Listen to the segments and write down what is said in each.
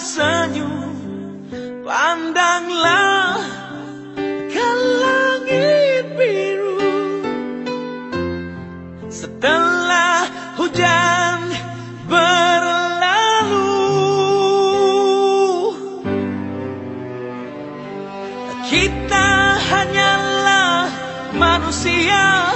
tersenyum, pandanglah ke langit biru. Setelah hujan berlalu, kita hanyalah manusia,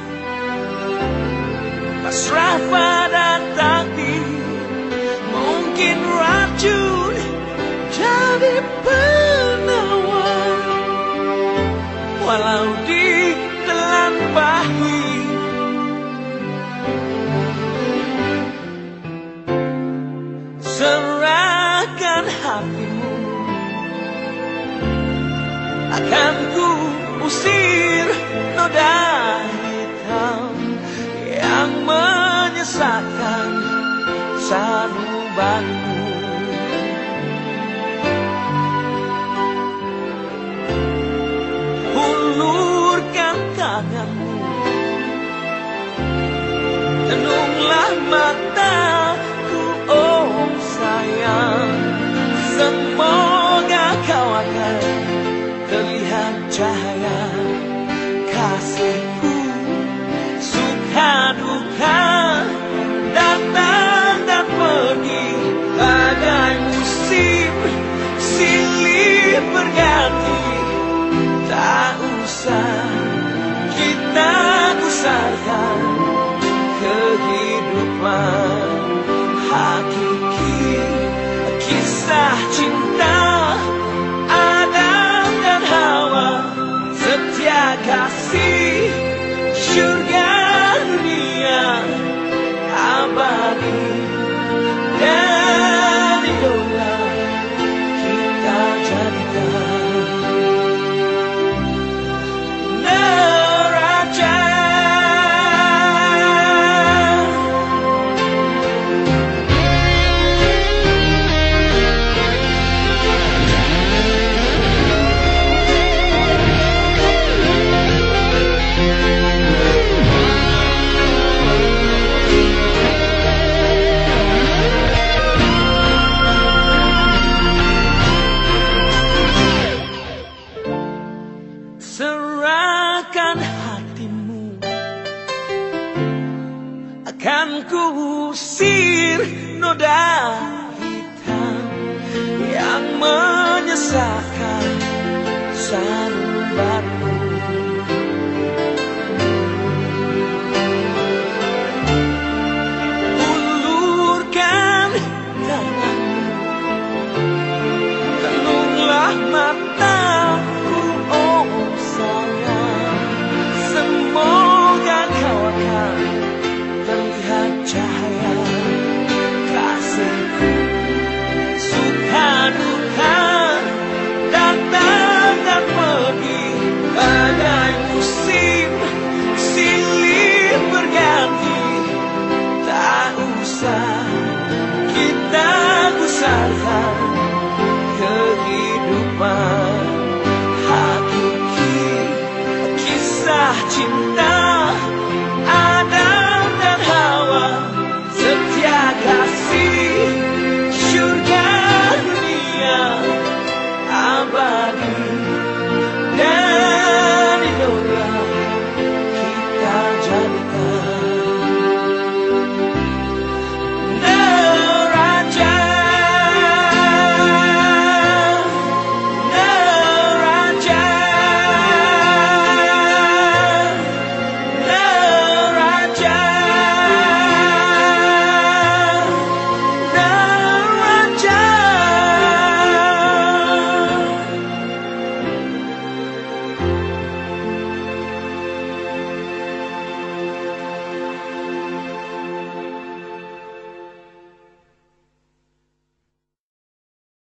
pasrah pada takdir. Mungkin racun jadi penawar, walau ditelan pahit. Serahkan hatimu, akan ku usir noda hitam yang menyesatkan sanubanmu. Hulurkan tanganmu, tenunglah mataku, oh sayang. Semoga kau akan terlihat cahaya kasihku. Suka duka datang dan pergi bagai musim silih berganti. Tak usah kita gusarkan kehidupan hakiki, kisah cinta Adam dan Hawa, setia kasih surga dunia abadi. Dan idola kita jadikan neraca. Serahkan hatimu, akan ku usir noda hitam yang menyesatkan sanubanmu. Ulurkan tanganmu, tenunglah mataku, oh sayang. Semoga kau akan terlihat cahaya kasihku. Suka duka datang dan pergi bagai musim silih berganti. Tak usah kita gusarkan